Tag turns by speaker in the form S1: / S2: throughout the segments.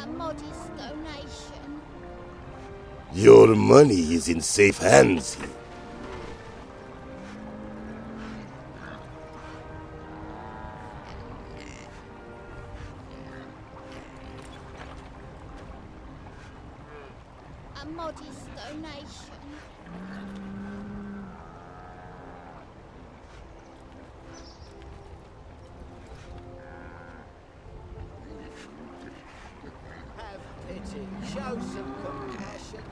S1: A modest donation.
S2: Your money is in safe hands here.
S1: A modest donation.
S3: Have pity. Show some compassion.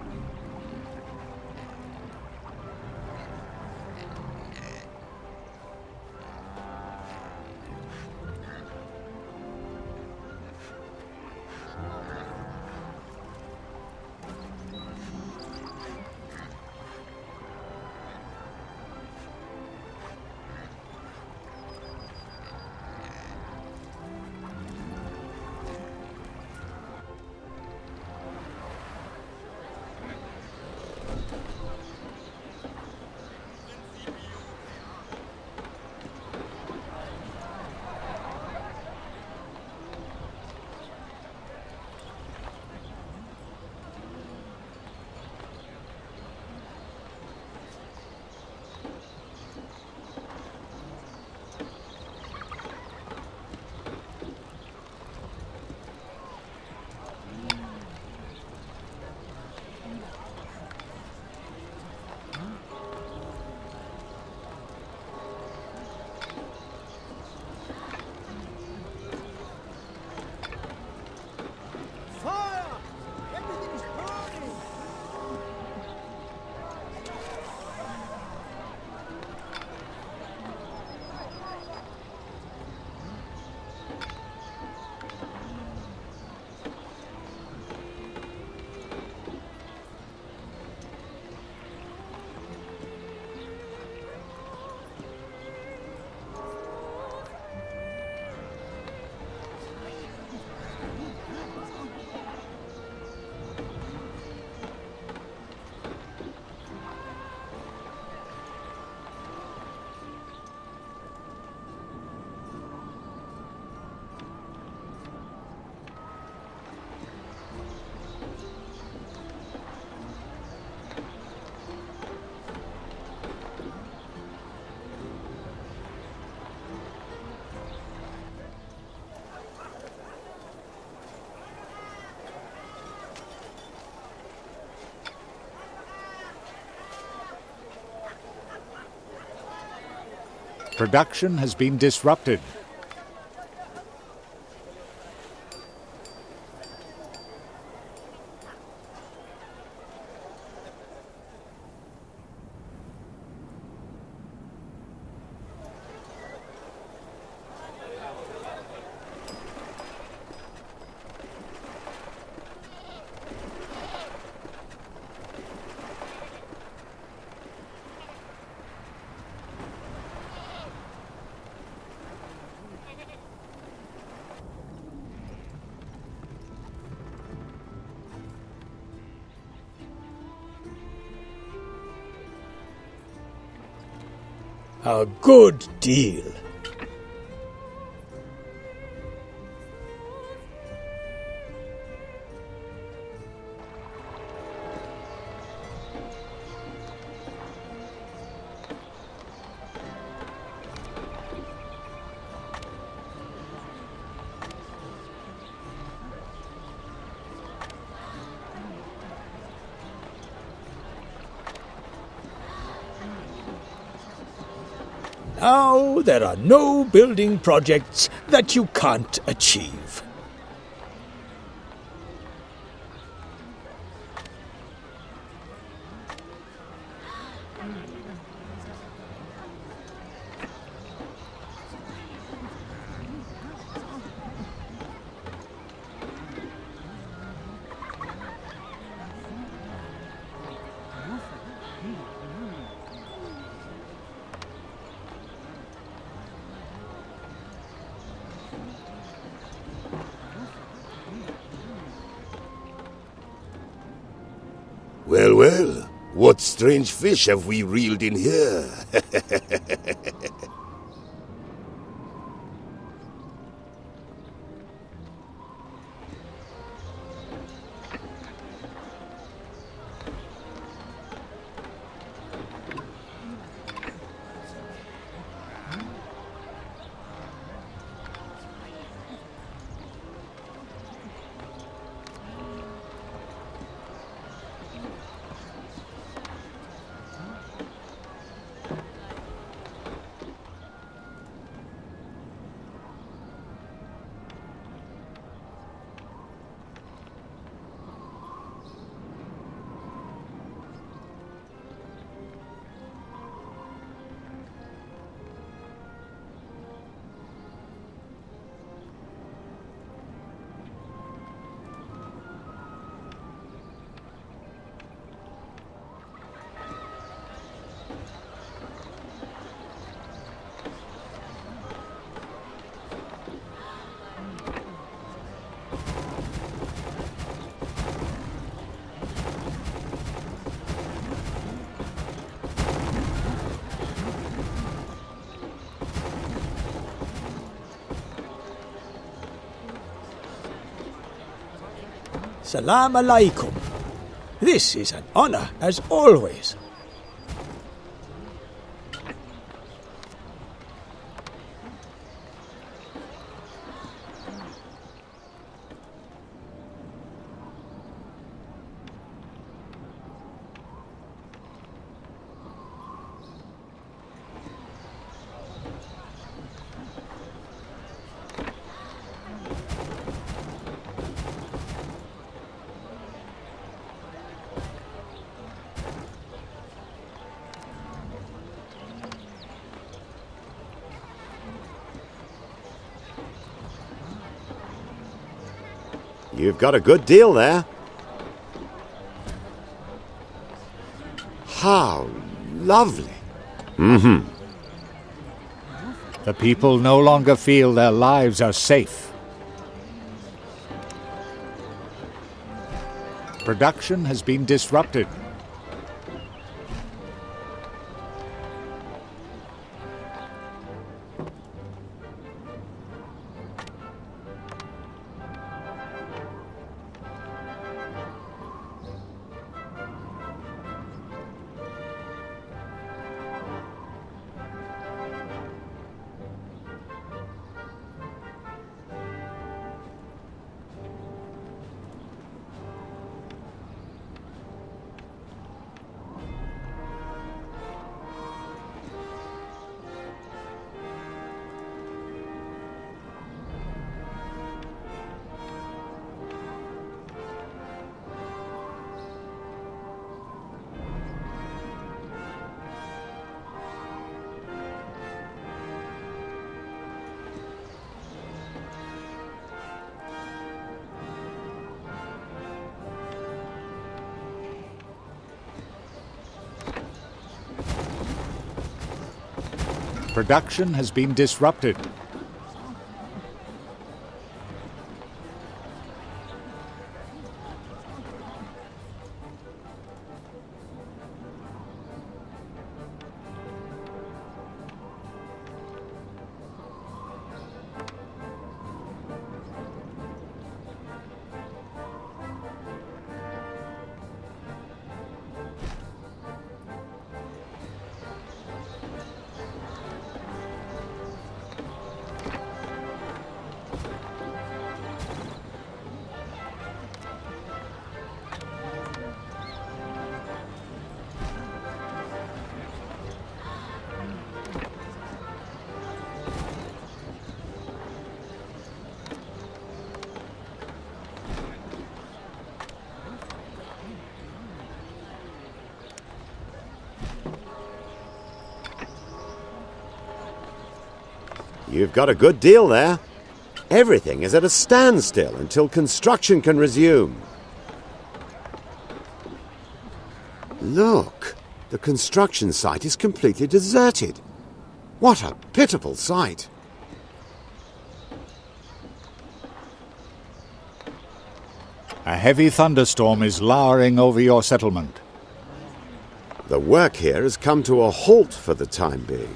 S3: Fire! Everything's burning!
S4: Production has been disrupted.
S5: A good deal. Now there are no building projects that you can't achieve.
S2: Well, well, what strange fish have we reeled in here?
S5: Salam alaikum. This is an honor, as always.
S6: You've got a good deal there. How lovely.
S4: The people no longer feel their lives are safe. Production has been disrupted. Production has been disrupted.
S6: You've got a good deal there. Everything is at a standstill until construction can resume. Look, the construction site is completely deserted. What a pitiful sight.
S4: A heavy thunderstorm is lowering over your settlement.
S6: The work here has come to a halt for the time being.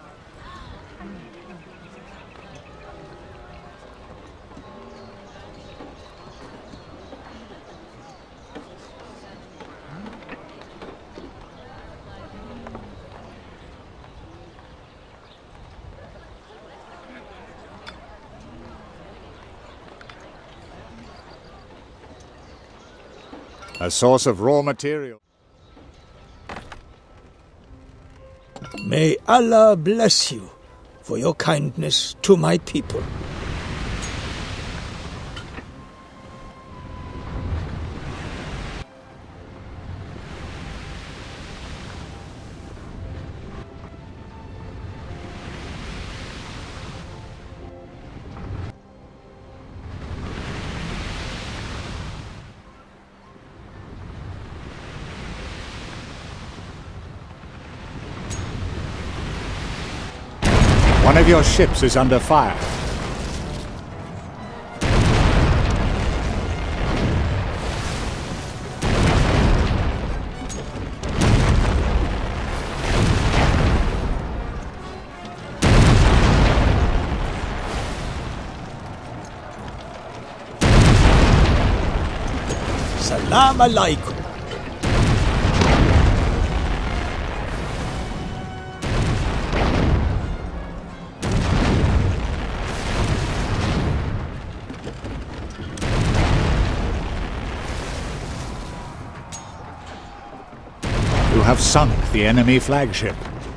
S4: A source of raw material.
S5: May Allah bless you for your kindness to my people.
S4: One of your ships is under fire.
S5: Salam alaikum.
S4: You have sunk the enemy flagship.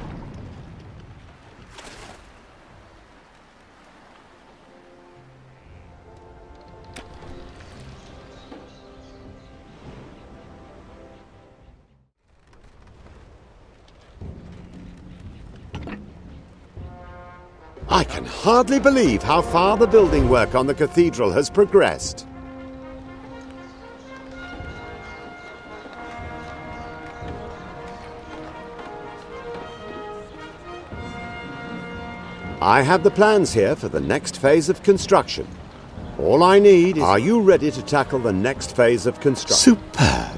S6: I can hardly believe how far the building work on the cathedral has progressed. I have the plans here for the next phase of construction. All I need is... Are you ready to tackle the next phase of construction?
S2: Superb.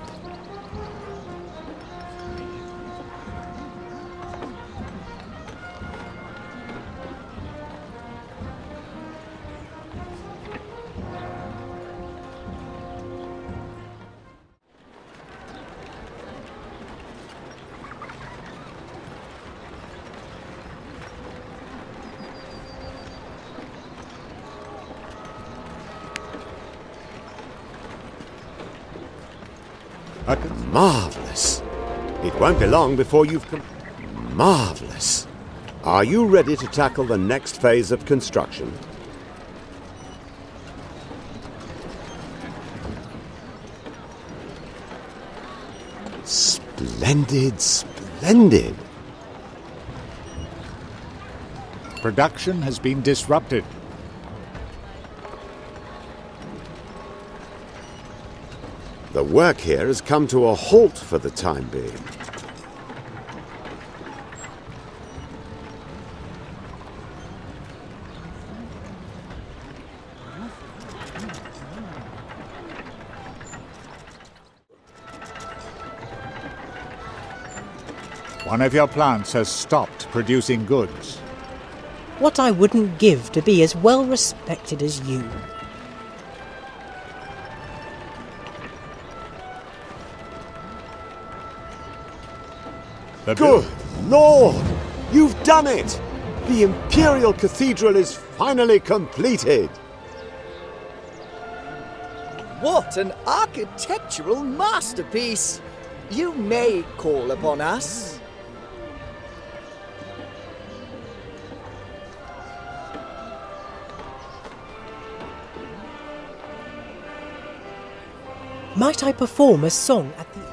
S6: Marvelous. It won't be long before you've Marvelous. Are you ready to tackle the next phase of construction? Splendid, splendid.
S4: Production has been disrupted.
S6: The work here has come to a halt for the time being.
S4: One of your plants has stopped producing goods.
S7: What I wouldn't give to be as well respected as you.
S6: Good Lord! You've done it! The Imperial Cathedral is finally completed!
S3: What an architectural masterpiece! You may call upon us.
S7: Might I perform a song at the...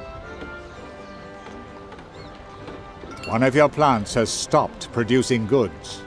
S4: One of your plants has stopped producing goods.